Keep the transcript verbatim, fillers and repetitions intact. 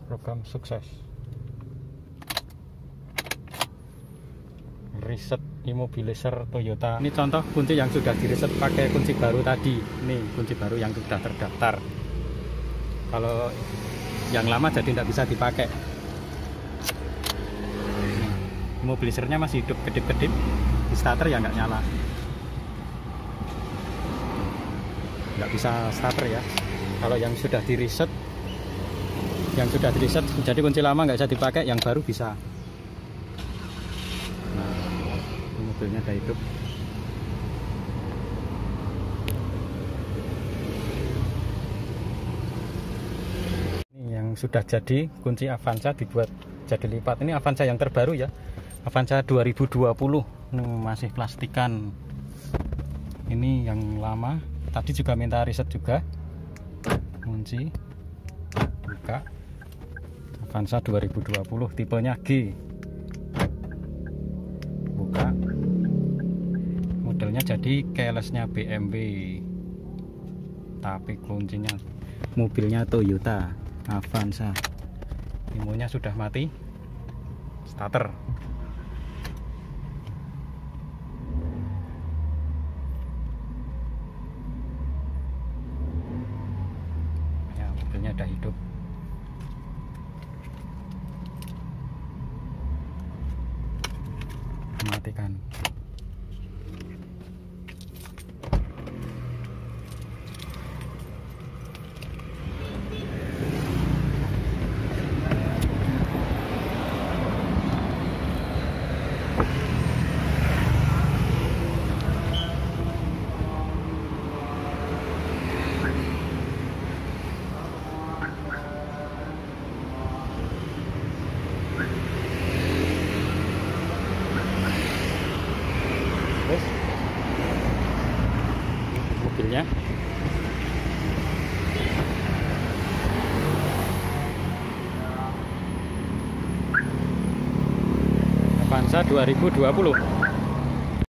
program sukses. Reset immobilizer Toyota. Ini contoh kunci yang sudah direset pakai kunci baru tadi. Ini kunci baru yang sudah terdaftar. Kalau yang lama jadi tidak bisa dipakai. Immobilizernya masih hidup, kedip-kedip. Di starter ya nggak nyala. Nggak bisa starter ya. Kalau yang sudah di reset, yang sudah di reset jadi kunci lama nggak bisa dipakai, yang baru bisa. Nah, mobilnya udah hidup. Ini yang sudah jadi kunci Avanza dibuat jadi lipat. Ini Avanza yang terbaru ya, Avanza dua ribu dua puluh. Ini masih plastikan. Ini yang lama. Tadi juga minta reset juga. Kunci buka. Avanza dua ribu dua puluh tipenya G. Buka. Modelnya jadi keyless-nya B M W. Tapi kuncinya mobilnya Toyota Avanza. Imonya sudah mati. Starter. Mobilnya udah hidup. Matikan. Terus mobilnya Avanza dua ribu dua puluh.